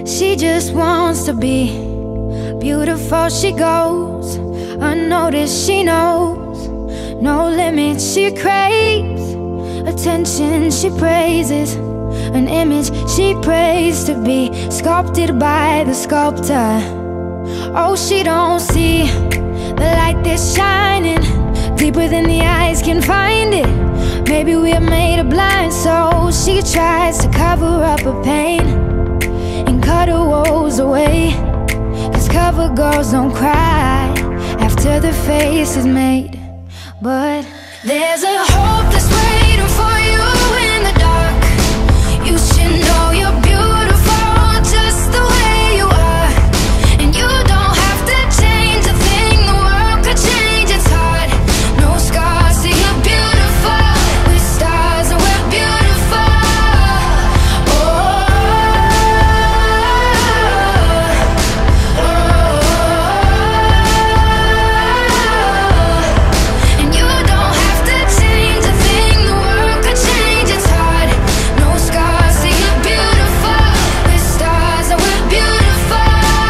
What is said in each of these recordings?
She just wants to be beautiful. She goes unnoticed, she knows no limits. She craves attention, she praises an image she prays to be sculpted by the sculptor. Oh, she don't see the light that's shining deeper than the eyes can find it. Maybe we're made of blind souls. She tries to cover up her pain and cut her woes away, 'cause cover girls don't cry after the face is made. But there's a hope that's waiting for you in the dark. You should know you're beautiful just the way you are, and you don't have to change a thing. The world could change its heart. No scars, see you're beautiful. We're stars and we're beautiful. And you don't have to change a thing. The world could change its heart. No scars, see you're beautiful. We're stars and we're beautiful.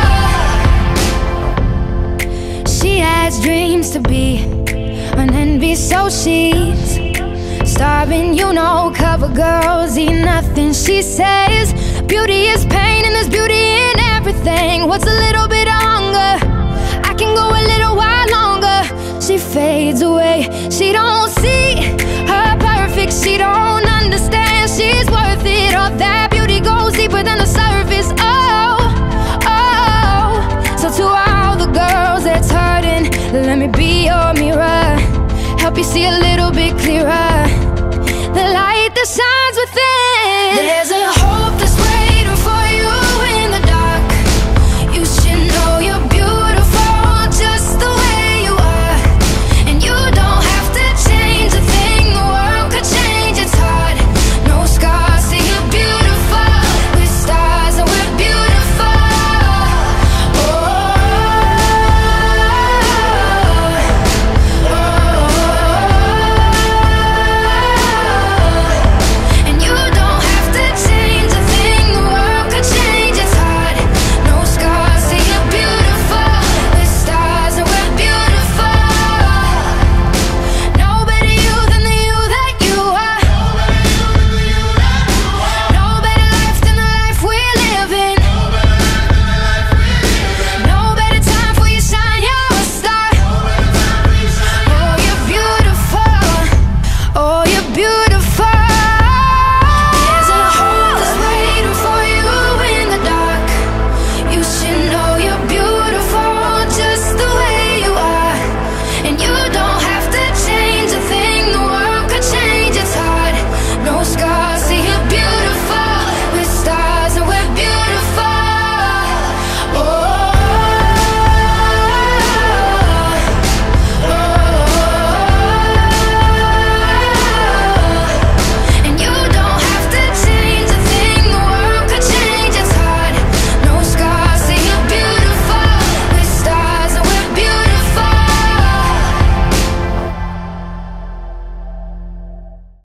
She has dreams to be an envy, so she's starving. You know, cover girls eat nothing. She says beauty is pain and there's beauty in everything. What's a little bit of hunger? I can go a little while longer. She fades away. She don't see her perfect. She don't understand. She's